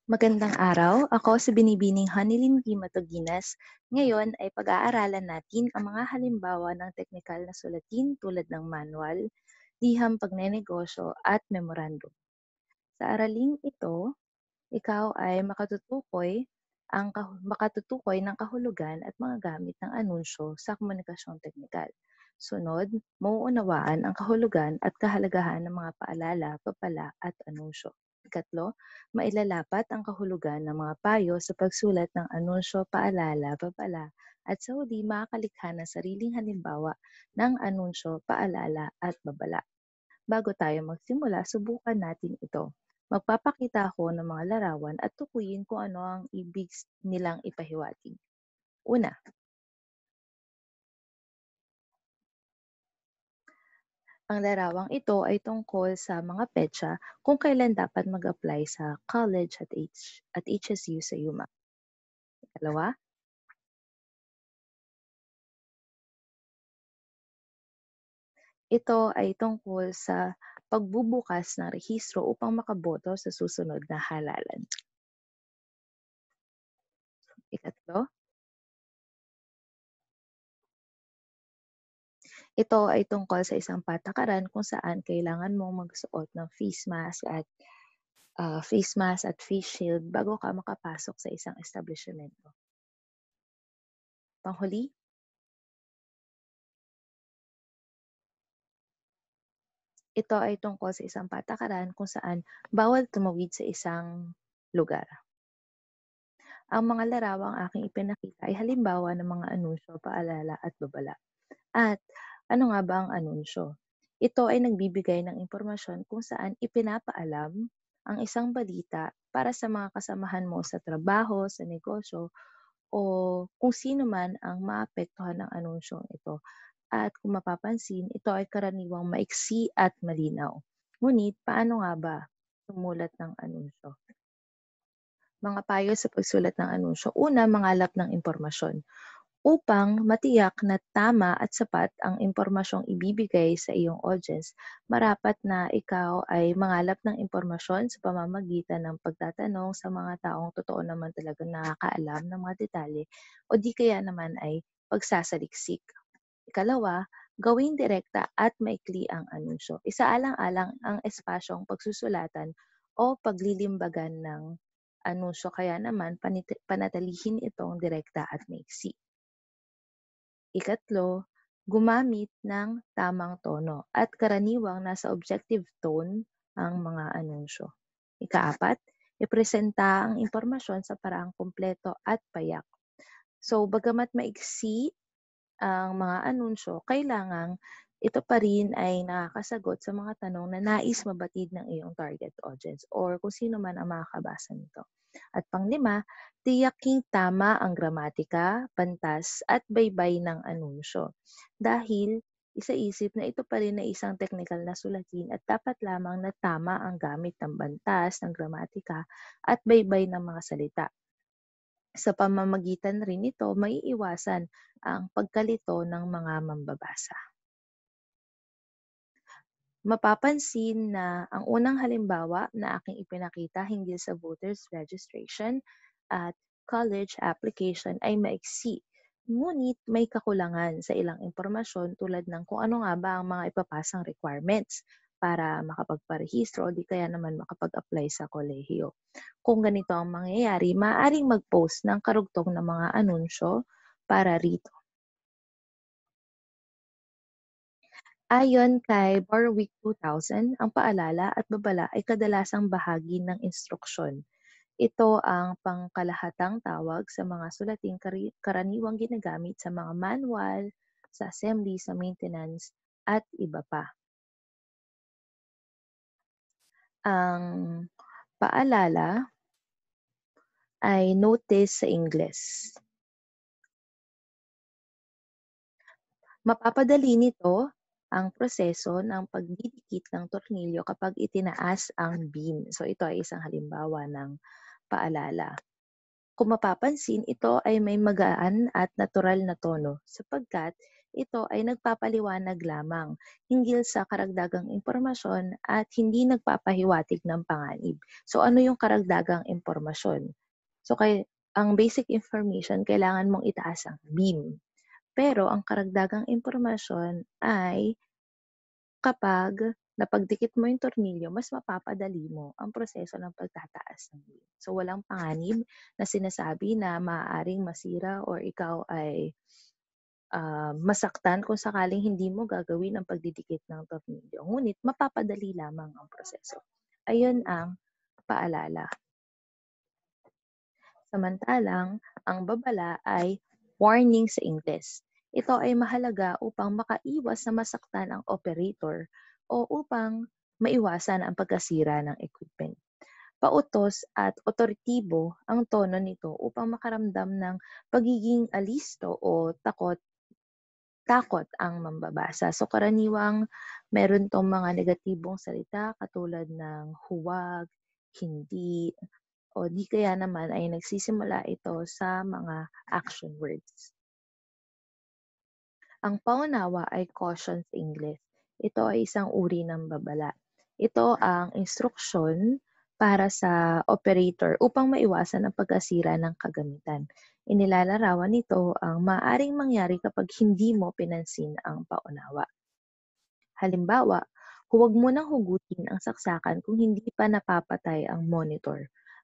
Magandang araw, ako si Binibining Hanilin V. Matuginas. Ngayon ay pag-aaralan natin ang mga halimbawa ng teknikal na sulatin tulad ng manual, liham pagnenegosyo at memorandum. Sa araling ito, ikaw ay makatutukoy ng kahulugan at mga gamit ng anunsyo sa komunikasyong teknikal. Sunod, mauunawaan ang kahulugan at kahalagahan ng mga paalala, papala at anunsyo. Ikatlo, mailalapat ang kahulugan ng mga payo sa pagsulat ng anunsyo, paalala, papala at sa huli makakalikha ng sariling halimbawa ng anunsyo, paalala at babala. Bago tayo magsimula, subukan natin ito. Magpapakita ako ng mga larawan at tukuyin kung ano ang ibig nilang ipahiwatig. Una, ang larawang ito ay tungkol sa mga petsa kung kailan dapat mag-apply sa college at HSU sa Yuma. Ikalawa, ito ay tungkol sa pagbubukas ng rehistro upang makaboto sa susunod na halalan. Ikatlo, ito ay tungkol sa isang patakaran kung saan kailangan mong magsuot ng face mask at face shield bago ka makapasok sa isang establishmento. Panghuli, ito ay tungkol sa isang patakaran kung saan bawal tumawid sa isang lugar. Ang mga larawang aking ipinakita ay halimbawa ng mga anunsyo, paalala at babala. At ano nga ba ang anunsyo? Ito ay nagbibigay ng impormasyon kung saan ipinapaalam ang isang balita para sa mga kasamahan mo sa trabaho, sa negosyo, o kung sino man ang maapektuhan ng anunsyong ito. At kung mapapansin, ito ay karaniwang maiksi at malinaw. Ngunit, paano nga ba sumulat ng anunsyo? Mga payo sa pagsulat ng anunsyo. Una, mangalap ng impormasyon. Upang matiyak na tama at sapat ang impormasyong ibibigay sa iyong audience, marapat na ikaw ay mangalap ng impormasyon sa pamamagitan ng pagtatanong sa mga taong totoo naman talagang nakakaalam ng mga detalye o di kaya naman ay pagsasaliksik. Ikalawa, gawing direkta at maikli ang anunsyo. Isaalang-alang ang espasyong pagsusulatan o paglilimbagan ng anunsyo kaya naman panatilihin itong direkta at maiksi. Ikatlo, gumamit ng tamang tono at karaniwang nasa objective tone ang mga anunsyo. Ikaapat, ipresenta ang impormasyon sa paraang kumpleto at payak. So, bagamat maiksi ang mga anunsyo, kailangang ito pa rin ay nakakasagot sa mga tanong na nais mabatid ng iyong target audience or kung sino man ang makakabasa nito. At panglima, tiyaking tama ang gramatika, pantas at baybay ng anunsyo. Dahil isaisip na ito pa rin ay isang technical na sulatin at dapat lamang na tama ang gamit ng bantas, ng gramatika at baybay ng mga salita. Sa pamamagitan rin nito, maiiwasan ang pagkalito ng mga mambabasa. Mapapansin na ang unang halimbawa na aking ipinakita hinggil sa voters registration at college application ay maiksi. Ngunit may kakulangan sa ilang impormasyon tulad ng kung ano nga ba ang mga ipapasang requirements para makapagparehistro o di kaya naman makapag-apply sa kolehiyo. Kung ganito ang mangyayari, maaaring mag-post ng karugtong na mga anunsyo para rito. Ayon kay Barwick 2000, ang paalala at babala ay kadalasang bahagi ng instruksyon. Ito ang pangkalahatang tawag sa mga sulating karaniwang ginagamit sa mga manual, sa assembly, sa maintenance, at iba pa. Ang paalala ay notice sa Ingles. Mapapadali nito ang proseso ng pagdidikit ng tornilyo kapag itinaas ang beam. So ito ay isang halimbawa ng paalala. Kung mapapansin, ito ay may magaan at natural na tono sapagkat Ito ay nagpapaliwanag lamang hinggil sa karagdagang impormasyon at hindi nagpapahiwatig ng panganib. So ano yung karagdagang impormasyon? So ang basic information kailangan mong itaas ang beam. Pero ang karagdagang impormasyon ay kapag napagdikit mo yung tornilyo, mas mapapadali mo ang proseso ng pagtataas ng beam. So walang panganib na sinasabi na maaaring masira or ikaw ay masaktan kung sakaling hindi mo gagawin ang pagdidikit ng tornilyo. Ngunit mapapadali lamang ang proseso. Ayun ang paalala. Samantalang, ang babala ay warning sa Ingles. Ito ay mahalaga upang makaiwas na masaktan ang operator o upang maiwasan ang pagkasira ng equipment. Pautos at otoritibo ang tono nito upang makaramdam ng pagiging alisto o takot ang mambabasa. So karaniwang meron tong mga negatibong salita katulad ng huwag, hindi, o di kaya naman ay nagsisimula ito sa mga action words. Ang paunawa ay caution sa Ingles. Ito ay isang uri ng babala. Ito ang instruksyon para sa operator upang maiwasan ang pagkasira ng kagamitan. Inilalarawan nito ang maaaring mangyari kapag hindi mo pinansin ang paunawa. Halimbawa, huwag mo nang hugutin ang saksakan kung hindi pa napapatay ang monitor.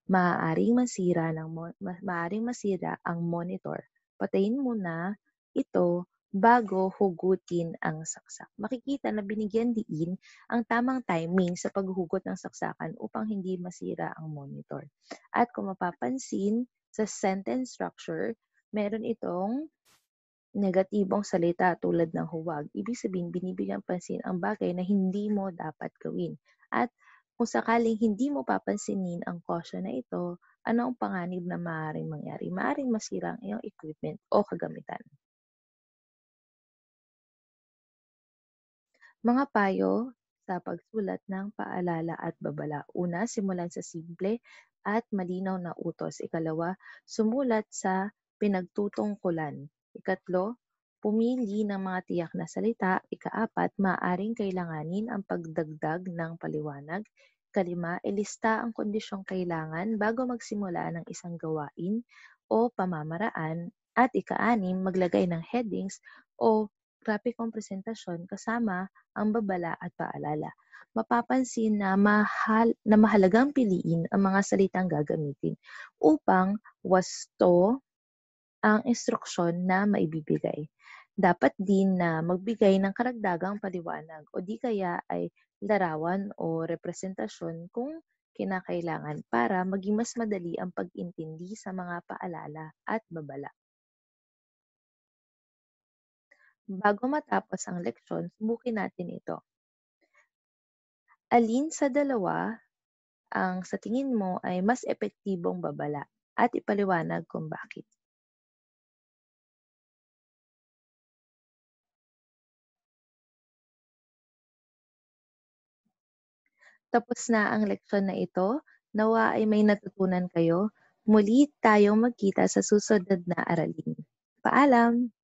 Maaaring masira ang monitor. Patayin mo na ito bago hugutin ang saksak. Makikita na binigyan diin ang tamang timing sa paghuhugot ng saksakan upang hindi masira ang monitor. At kung mapapansin sa sentence structure, meron itong negatibong salita tulad ng huwag, ibig sabihin binibigyang pansin ang bagay na hindi mo dapat gawin. At kung sakaling hindi mo papansinin ang caution na ito, ano ang panganib na maaaring mangyari? Maaaring masira ang iyong equipment o kagamitan. Mga payo sa pagsulat ng paalala at babala. Una, simulan sa simple at malinaw na utos. Ikalawa, sumulat sa pinagtutungkulan. Ikatlo, pumili ng mga tiyak na salita. Ikaapat, maaring kailanganin ang pagdagdag ng paliwanag. Ikalima, ilista ang kondisyong kailangan bago magsimula ng isang gawain o pamamaraan. At ikaanim, maglagay ng headings o grapikong presentasyon kasama ang babala at paalala. Mapapansin na mahalagang piliin ang mga salitang gagamitin upang wasto ang instruksyon na maibibigay. Dapat din na magbigay ng karagdagang paliwanag o di kaya ay larawan o representasyon kung kinakailangan para maging mas madali ang pag-intindi sa mga paalala at babala. Bago matapos ang leksyon, subukin natin ito. Alin sa dalawa ang sa tingin mo ay mas epektibong babala at ipaliwanag kung bakit. Tapos na ang leksyon na ito, nawa ay may natutunan kayo. Muli tayong magkita sa susunod na aralin. Paalam!